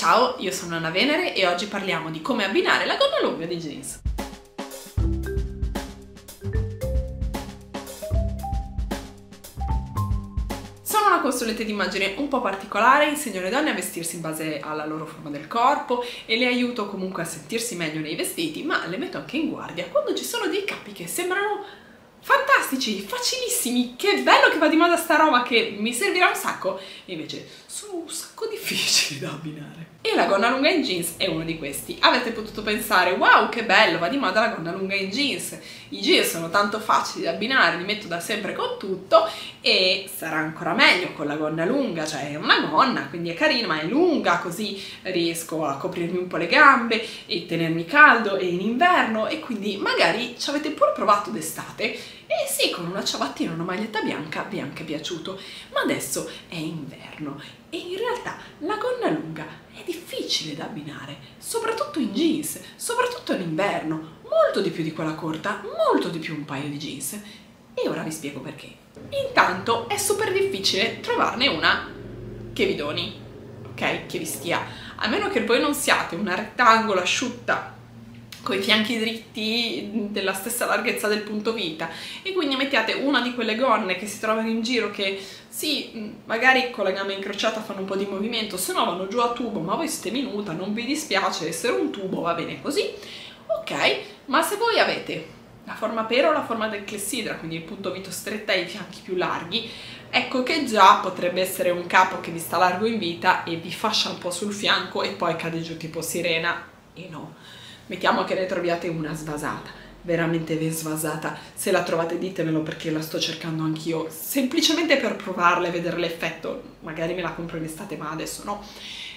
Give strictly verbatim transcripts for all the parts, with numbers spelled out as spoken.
Ciao, io sono Anna Venere e oggi parliamo di come abbinare la gonna lunga di jeans. Sono una consulente d'immagine un po' particolare, insegno alle donne a vestirsi in base alla loro forma del corpo e le aiuto comunque a sentirsi meglio nei vestiti, ma le metto anche in guardia quando ci sono dei capi che sembrano fantastici, facilissimi, che bello che va di moda sta roba che mi servirà un sacco, e invece sono un sacco difficili da abbinare. E la gonna lunga in jeans è uno di questi. Avete potuto pensare, wow che bello, va di moda la gonna lunga in jeans, i jeans sono tanto facili da abbinare, li metto da sempre con tutto e sarà ancora meglio con la gonna lunga, cioè è una gonna, quindi è carina ma è lunga, così riesco a coprirmi un po' le gambe e tenermi caldo e in inverno, e quindi magari ci avete pure provato d'estate e sì, con una ciabattina e una maglietta bianca vi è anche piaciuto, ma adesso è inverno e in realtà la gonna lunga è difficile da abbinare, soprattutto in jeans, soprattutto in inverno, molto di più di quella corta, molto di più un paio di jeans. E ora vi spiego perché. Intanto è super difficile trovarne una che vi doni, ok? Che vi stia, a meno che voi non siate una rettangolo asciutta con i fianchi dritti della stessa larghezza del punto vita e quindi mettiate una di quelle gonne che si trovano in giro che sì, magari con la gamba incrociata fanno un po' di movimento, se no vanno giù a tubo, ma voi siete minuta, non vi dispiace essere un tubo, va bene così, ok? Ma se voi avete la forma pero o la forma del clessidra, quindi il punto vito stretta e i fianchi più larghi, ecco che già potrebbe essere un capo che vi sta largo in vita e vi fascia un po' sul fianco e poi cade giù tipo sirena, e no. Mettiamo che ne troviate una svasata, veramente svasata, se la trovate ditemelo perché la sto cercando anch'io, semplicemente per provarla e vedere l'effetto, magari me la compro in estate ma adesso no,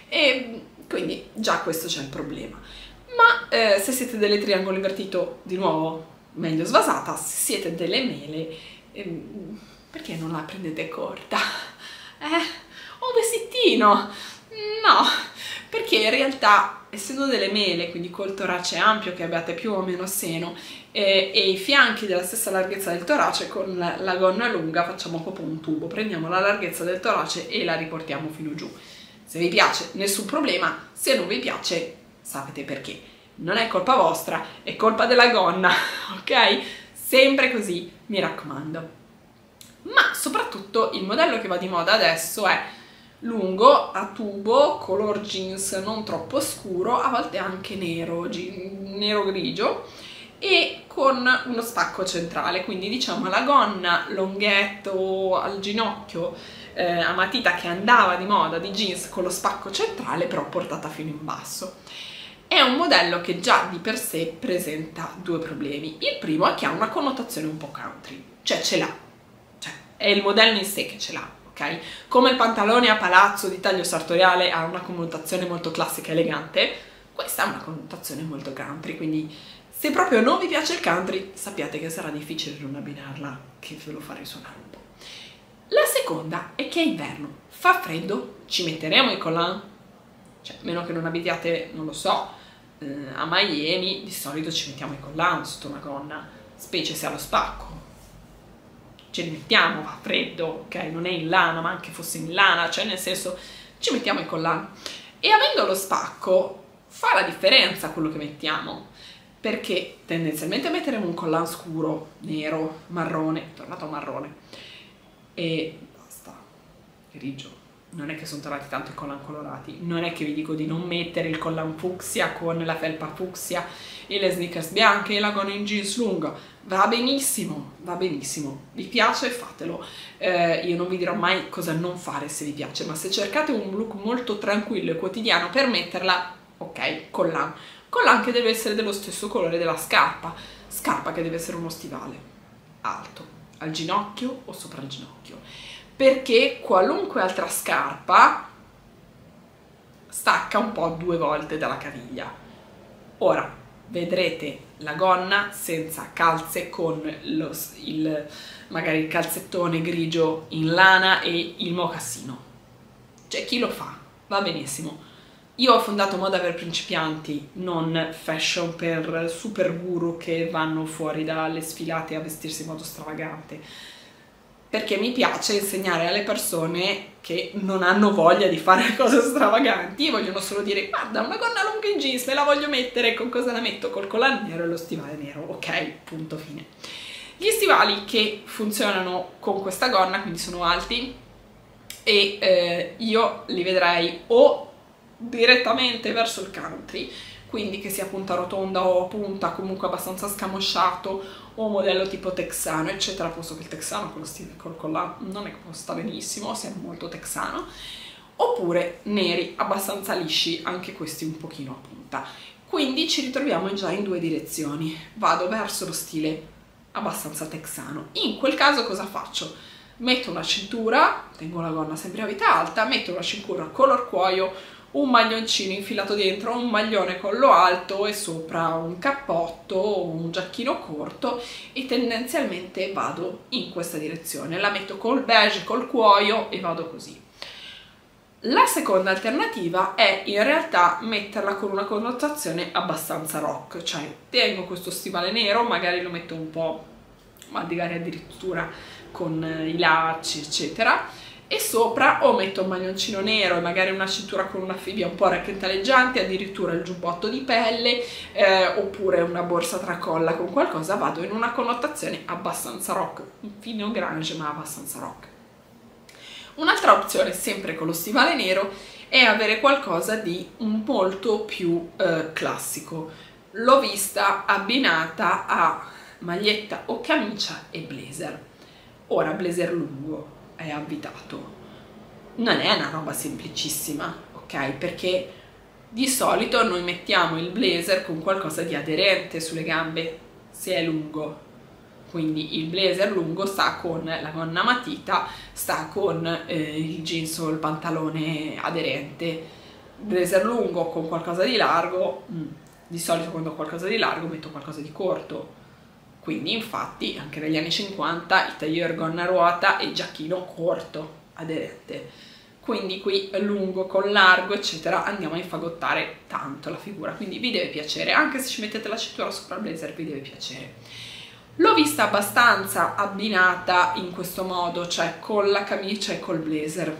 e quindi già questo c'è il problema. Ma eh, se siete delle triangolo invertito, di nuovo, meglio svasata, se siete delle mele, eh, perché non la prendete corta? Eh, un vestitino? No, perché in realtà essendo delle mele, quindi col torace ampio che abbiate più o meno seno eh, e i fianchi della stessa larghezza del torace, con la, la gonna lunga facciamo proprio un tubo, prendiamo la larghezza del torace e la riportiamo fino giù. Se vi piace nessun problema, se non vi piace sapete perché, non è colpa vostra, è colpa della gonna, ok? Sempre così, mi raccomando. Ma soprattutto il modello che va di moda adesso è lungo, a tubo, color jeans non troppo scuro, a volte anche nero, nero grigio, e con uno spacco centrale, quindi diciamo la gonna longhetto al ginocchio eh, a matita che andava di moda di jeans con lo spacco centrale però portata fino in basso. È un modello che già di per sé presenta due problemi. Il primo è che ha una connotazione un po' country, cioè ce l'ha, cioè è il modello in sé che ce l'ha. Okay? Come il pantalone a palazzo di taglio sartoriale ha una connotazione molto classica e elegante, questa ha una connotazione molto country, quindi se proprio non vi piace il country sappiate che sarà difficile non abbinarla, che ve lo farei suonare un po'. La seconda è che è inverno, fa freddo, ci metteremo i collant, cioè a meno che non abitiate, non lo so, eh, a Miami, di solito ci mettiamo i collant sotto una gonna, specie se ha lo spacco. Ce li mettiamo, fa freddo, ok? Non è in lana, ma anche fosse in lana, cioè nel senso ci mettiamo i collant. E avendo lo spacco fa la differenza quello che mettiamo, perché tendenzialmente metteremo un collant scuro, nero, marrone, tornato a marrone, e basta, grigio. Non è che sono tornati tanto i collant colorati, non è che vi dico di non mettere il collant fucsia con la felpa fucsia e le sneakers bianche e la gonna in jeans lunga, va benissimo, va benissimo, vi piace fatelo, eh, io non vi dirò mai cosa non fare se vi piace, ma se cercate un look molto tranquillo e quotidiano per metterla, ok, collant, collant che deve essere dello stesso colore della scarpa, scarpa che deve essere uno stivale alto, al ginocchio o sopra il ginocchio, perché qualunque altra scarpa stacca un po' due volte dalla caviglia. Ora vedrete la gonna senza calze con lo, il, magari il calzettone grigio in lana e il mocassino. C'è chi lo fa, va benissimo. Io ho fondato moda per principianti, non fashion per super guru che vanno fuori dalle sfilate a vestirsi in modo stravagante. perché mi piace insegnare alle persone che non hanno voglia di fare cose stravaganti e vogliono solo dire guarda, una gonna lunga in jeans me la voglio mettere, con cosa la metto? Col collane nero e lo stivale nero, ok, punto fine. Gli stivali che funzionano con questa gonna, quindi sono alti, e eh, io li vedrei o direttamente verso il country, quindi che sia punta rotonda o punta comunque abbastanza scamosciato, o modello tipo texano eccetera, posto che il texano con lo stile col collane non è che sta benissimo, sia molto texano, oppure neri abbastanza lisci, anche questi un pochino a punta. Quindi ci ritroviamo già in due direzioni, vado verso lo stile abbastanza texano. In quel caso cosa faccio? Metto una cintura, tengo la gonna sempre a vita alta, metto una cintura color cuoio, un maglioncino infilato dentro, un maglione collo alto e sopra un cappotto o un giacchino corto, e tendenzialmente vado in questa direzione, la metto col beige, col cuoio e vado così. La seconda alternativa è in realtà metterla con una connotazione abbastanza rock, cioè tengo questo stivale nero, magari lo metto un po', magari addirittura con i lacci eccetera, e sopra o metto un maglioncino nero e magari una cintura con una fibbia un po' racchentaleggiante, addirittura il giubbotto di pelle, eh, oppure una borsa tracolla con qualcosa, vado in una connotazione abbastanza rock, fino grunge ma abbastanza rock. Un'altra opzione, sempre con lo stivale nero, è avere qualcosa di molto più eh, classico. L'ho vista abbinata a maglietta o camicia e blazer. Ora, blazer lungo è avvitato, non è una roba semplicissima, ok? Perché di solito noi mettiamo il blazer con qualcosa di aderente sulle gambe se è lungo, quindi il blazer lungo sta con la gonna matita, sta con eh, il jeans o il pantalone aderente. Blazer lungo con qualcosa di largo, mh, di solito quando ho qualcosa di largo metto qualcosa di corto. Quindi infatti anche negli anni cinquanta il tailleur gonna ruota e giacchino corto aderente. Quindi qui lungo con largo eccetera andiamo a infagottare tanto la figura, quindi vi deve piacere, anche se ci mettete la cintura sopra il blazer vi deve piacere. L'ho vista abbastanza abbinata in questo modo, cioè con la camicia e col blazer,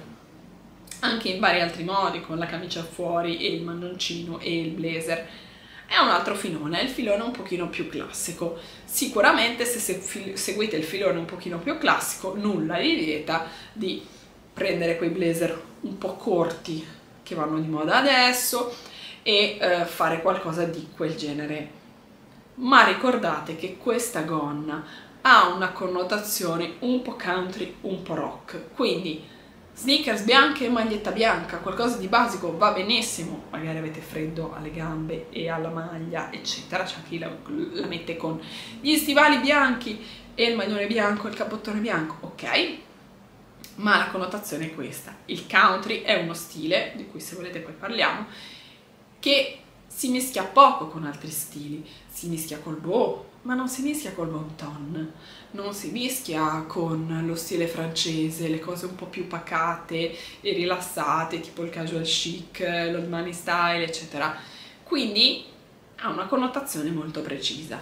anche in vari altri modi, con la camicia fuori e il maglioncino e il blazer. È un altro filone, è il filone un pochino più classico. Sicuramente se seguite il filone un pochino più classico, nulla vi vieta di prendere quei blazer un po' corti che vanno di moda adesso e eh, fare qualcosa di quel genere. Ma ricordate che questa gonna ha una connotazione un po' country, un po' rock, quindi sneakers bianche e maglietta bianca, qualcosa di basico va benissimo, magari avete freddo alle gambe e alla maglia eccetera, c'è chi la, la mette con gli stivali bianchi e il maglione bianco e il cappottone bianco, ok? Ma la connotazione è questa, il country è uno stile, di cui se volete poi parliamo, che si mischia poco con altri stili, si mischia col boho, ma non si mischia col bon ton, non si mischia con lo stile francese, le cose un po' più pacate e rilassate, tipo il casual chic, l'old money style, eccetera. Quindi ha una connotazione molto precisa.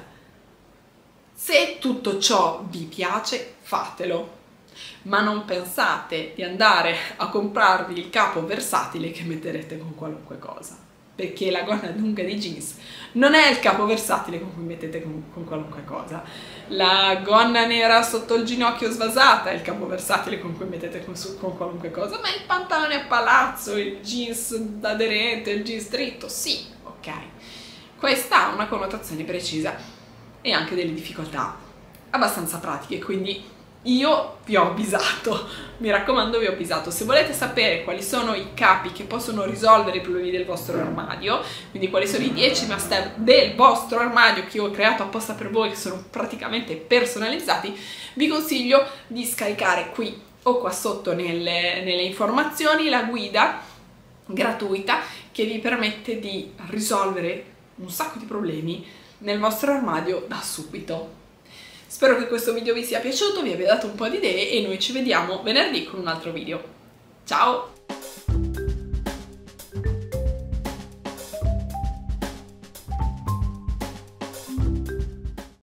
Se tutto ciò vi piace, fatelo, ma non pensate di andare a comprarvi il capo versatile che metterete con qualunque cosa, perché la gonna lunga di jeans non è il capo versatile con cui mettete con, con qualunque cosa. La gonna nera sotto il ginocchio svasata è il capo versatile con cui mettete con, con qualunque cosa, ma il pantalone a palazzo, il jeans aderente, il jeans dritto, sì, ok. Questa ha una connotazione precisa e anche delle difficoltà abbastanza pratiche, quindi io vi ho avvisato, mi raccomando vi ho avvisato. Se volete sapere quali sono i capi che possono risolvere i problemi del vostro armadio, quindi quali sono i dieci master del vostro armadio che io ho creato apposta per voi, che sono praticamente personalizzati, vi consiglio di scaricare qui o qua sotto nelle, nelle informazioni la guida gratuita che vi permette di risolvere un sacco di problemi nel vostro armadio da subito. Spero che questo video vi sia piaciuto, vi abbia dato un po' di idee e noi ci vediamo venerdì con un altro video. Ciao!